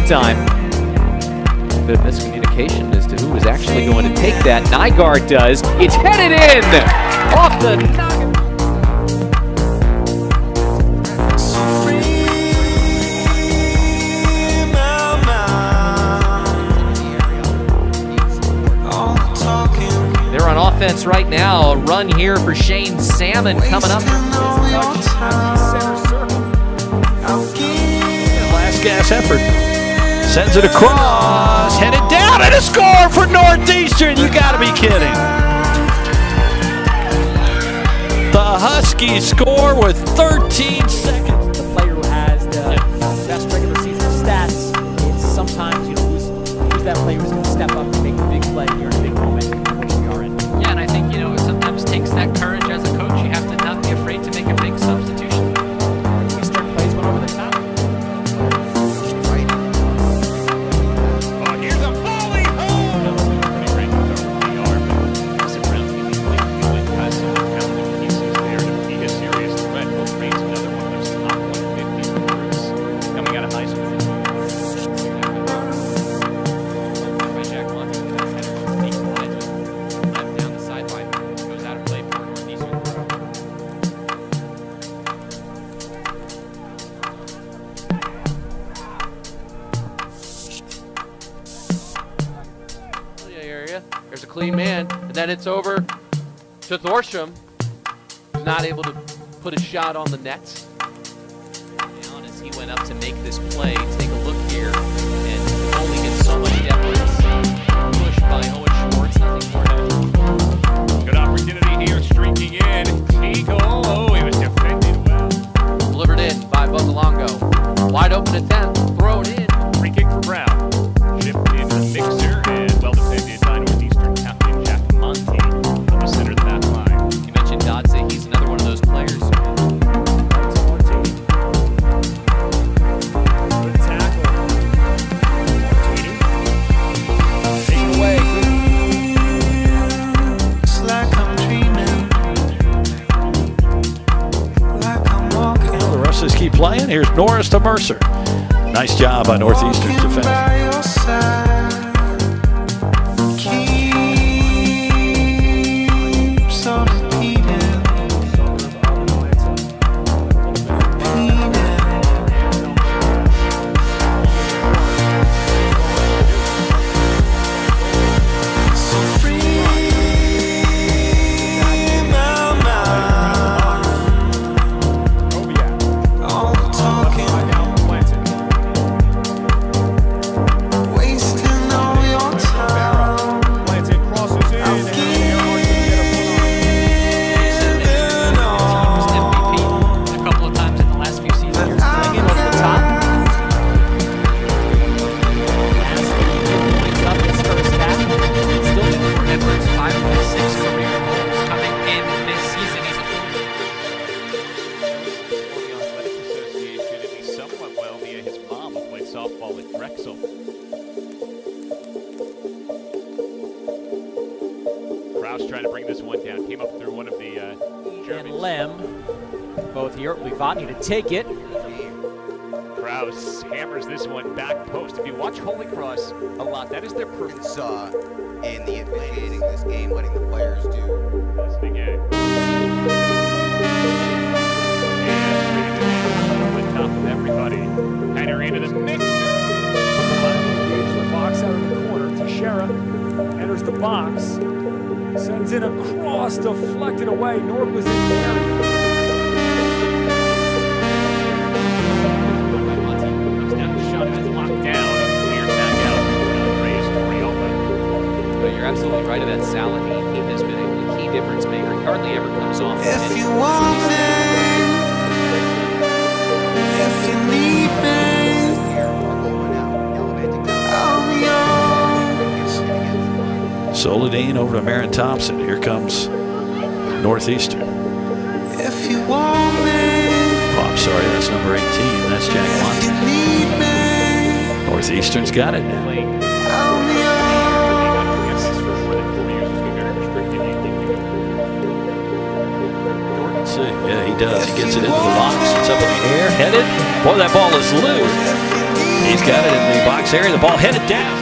time. A bit of miscommunication as to who is actually going to take that. Nygaard does. It's headed in! Off the noggin. They're on offense right now. A run here for Shane Salmon coming up. Last gas effort. Sends it across, headed down, and a score for Northeastern. You gotta be kidding. The Huskies score with 13 seconds. The player who has the best regular season stats, it's sometimes, you know, who's that player who's going to step up and make a big play here in a big moment, which we are in. Yeah, and I think, you know, it sometimes takes that courage as a coach. You have to not be afraid to make a big substitution. Eastern plays went over the top. There's a clean man, and then it's over to Thorsham, who's not able to put a shot on the net. Down as he went up to make this play. Take a look here, and only gets so much depth. Push by Owen Schwartz, nothing more to. Good opportunity here, streaking in. Teagle, oh, he was defended well. Delivered in by Buzzalongo. Wide open attempt, thrown in. Free kick for Brown. Shipped in the mixer, and well defended by Northeastern captain Jack Monty on the center of the back line. You mentioned Dodze, he's another one of those players. Good tackle. Take it away. It's like I'm dreaming, like I'm walking. Well, the rest of us keep playing. Here's Norris to Mercer. Nice job by Northeastern's defense. By your side. Keeps on repeating. So free my mind. All the talking, wasting all your time. I'm giving all. MVP a couple of times in the last few seasons. Bring it over the top. Points up his first half. Still For Edwards, 5 of his 6 career goals coming in this season. He's For the Athletic Association, and he's somewhat well via his mom, who played softball at Drexel. Kraus trying to bring this one down. Came up through one of the and Germans. Lem. Both here. Livotny to take it. Kraus hammers this one back post. If you watch Holy Cross a lot, that is their Saw in the officiating this game, letting the players do. Listening in. And on top of everybody. Header into the mixer. Engage the box out of the corner. Teixeira enters the box. Sends in a cross, deflected away. North was in the area. Comes down the shot, is locked down and cleared back out. Raised Toriola. But you're absolutely right about Salad. He has been a key difference maker. He hardly ever comes off. If you want me, if you need me, I'm yours. Soledine over to Marin Thompson. Here comes Northeastern. If you want me, Oh, I'm sorry, that's number 18. That's Jack if Monty. you need me, Northeastern's got it now. I'm yours. Let's see. Yeah, he does. He gets it into the box. It's up in the air. Headed. Boy, that ball is loose. He's got it in the box area. The ball headed down.